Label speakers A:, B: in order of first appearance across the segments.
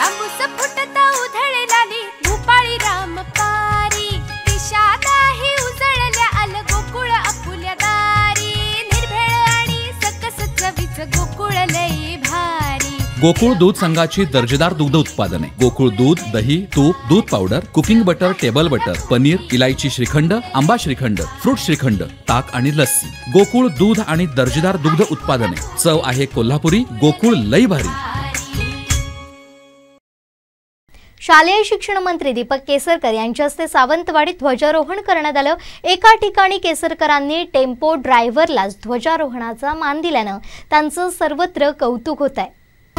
A: तांबूस फुटता उधळलाली भूपाळी राम पारी दिशादाही उजळल्या आल गोकुळ आपुल्या दारी निर्भेळ आणि सकस चवीच गोकुळ लई भारी।
B: गोकुळ दूध संघाची दर्जेदार दुग्ध उत्पादने गोकुळ दूध, दही, तूप, दूध powder, cooking butter, table butter, paneer, इलायची श्रीखंड, आंबा श्रीखंड, फ्रूट श्रीखंड, ताक आणि लस्सी। गोकुळ दूध आणि दर्जेदार दुग्ध उत्पादने, चव आहे कोल्हापुरी, गोकुळ लई भारी।
C: शालेय शिक्षण मंत्री दीपक केसरकर यांच्या हस्ते सावंतवाडीत ध्वजारोहण करण्यात आलं। एका ठिकाणी केसरकरांनी टेम्पो ड्रायव्हरलाच ध्वजारोहणाचा मान दिल्यानं त्यांचं सर्वत्र कौतुक होत आहे।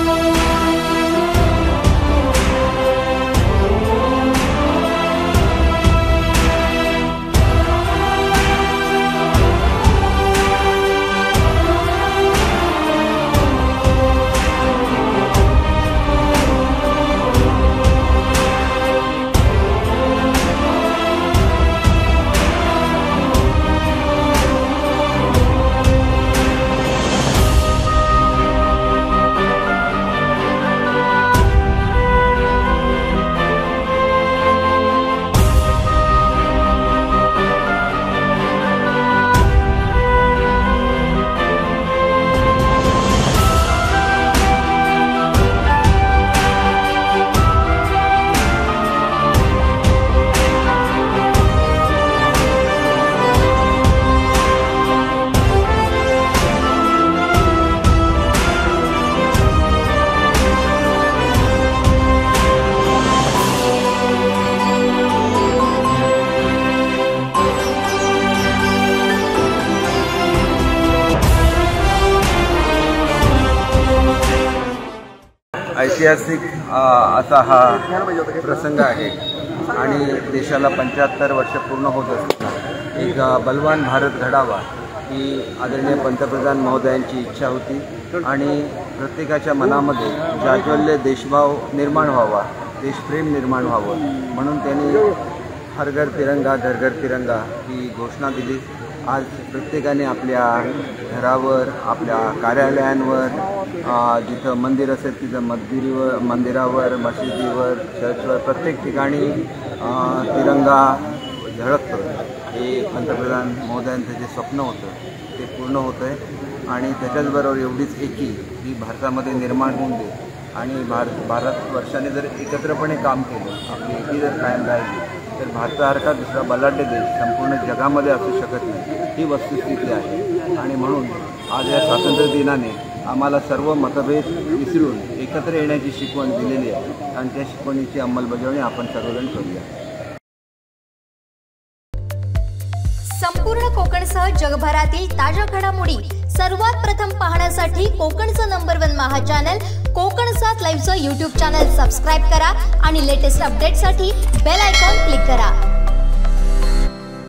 D: ऐतिहासिक असा हा प्रसंग आहे आणि देशाला 75 वर्ष पूर्ण होत असताना एक बलवान भारत घडावा ही आदरणीय पंतप्रधान महोदयांची इच्छा होती आणि प्रत्येकाच्या मनामध्ये जाज्वल्य देशभाव निर्माण व्हावा, देशप्रेम निर्माण व्हावं म्हणून त्यांनी हर घर तिरंगा घर घर तिरंगा ही घोषणा दिली। आज प्रत्येकाने आपल्या घरावर, आपल्या कार्यालयांवर, जिथं मंदिर असेल तिथं मंदिरावर, मशिदीवर, चर्चवर प्रत्येक ठिकाणी तिरंगा झळकतो। हे पंतप्रधान महोदयांचं जे स्वप्न होतं ते पूर्ण होतं आहे आणि त्याच्याचबरोबर एवढीच एकी ही भारतामध्ये निर्माण होऊन दे आणि भारत वर्षाने जर एकत्रपणे काम केलं, आपली एकी जर कायम राहिली तर भारतासारखा दुसरा बलाढ्य देश संपूर्ण जगामध्ये असू शकत नाही, ही वस्तुस्थिती आहे। आणि म्हणून आज या स्वातंत्र्य दिनाने आम्हाला सर्व मतभेद विसरून एकत्र येण्याची शिकवण दिलेली आहे आणि त्या शिकवणीची अंमलबजावणी आपण सर्वजण करूया।
C: संपूर्ण कोकणसह जगभरातील ताज्या घडामोडी सर्वात प्रथम पाहण्यासाठी कोकणचं नंबर 1 महा चॅनल कोकण 7 लाईव्हचं YouTube चॅनल सबस्क्राइब करा आणि लेटेस्ट अपडेटसाठी बेल आयकॉन क्लिक करा।